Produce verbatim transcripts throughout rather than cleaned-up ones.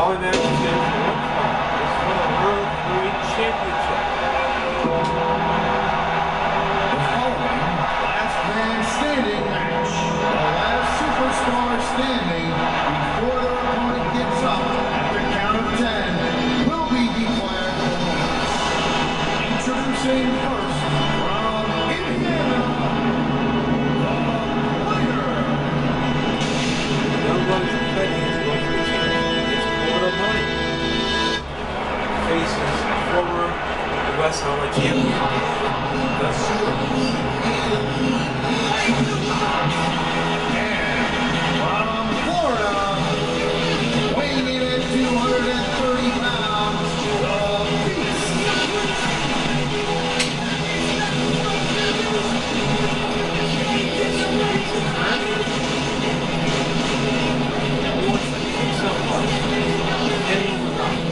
following match is scheduled for one fall. It's for the World Heavyweight Championship. The following last man standing match. The last superstar standing before their opponent gets up at the count of ten will be declared the winner. Introducing first from Indiana, the Warrior. Young Bucks defending his World Heavyweight Championship against Florida opponent. Faces former West Holland champion, the Super Beast. From Florida, weighing in at two hundred thirty pounds, the Beast. Wants to kick some butt. Getting overcome.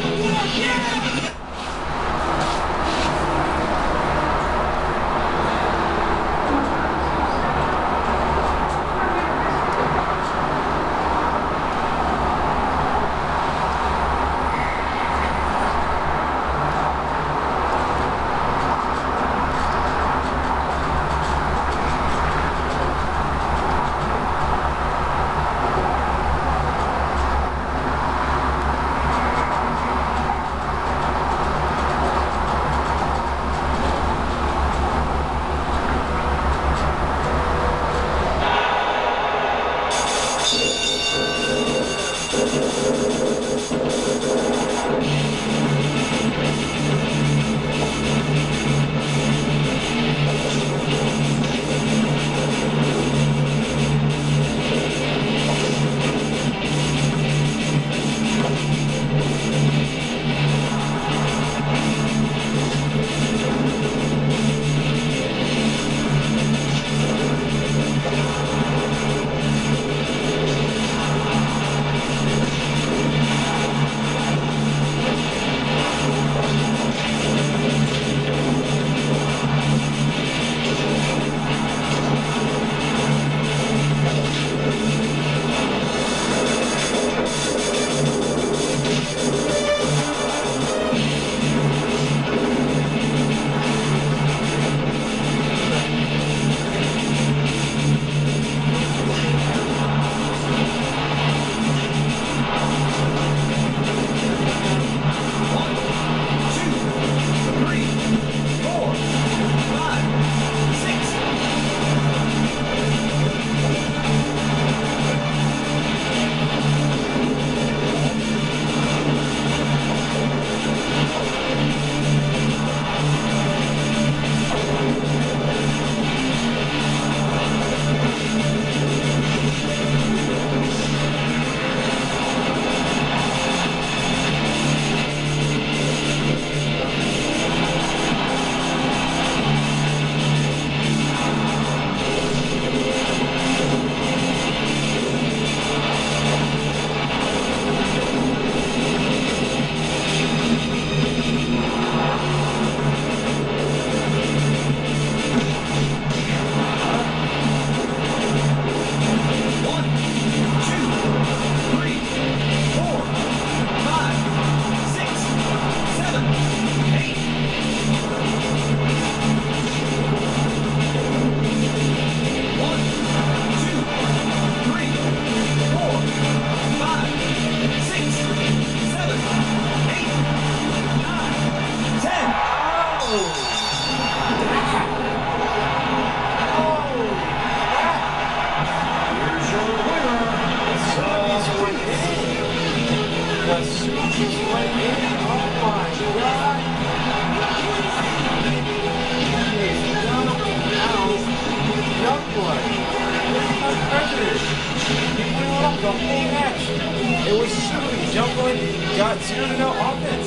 The whole match. It was Super Beast. Youngboy got zero to no offense.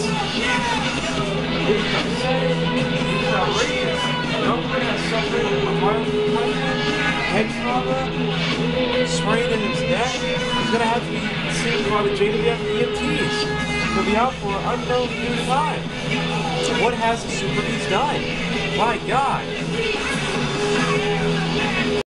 It was upsetting. It was outrageous. Youngboy has suffered a violent concussion, head trauma, sprain in his neck. He's going to have to be seen by the J W F E M Ts. He'll be out for an unknown period of time. What has the Super Beast done? My God.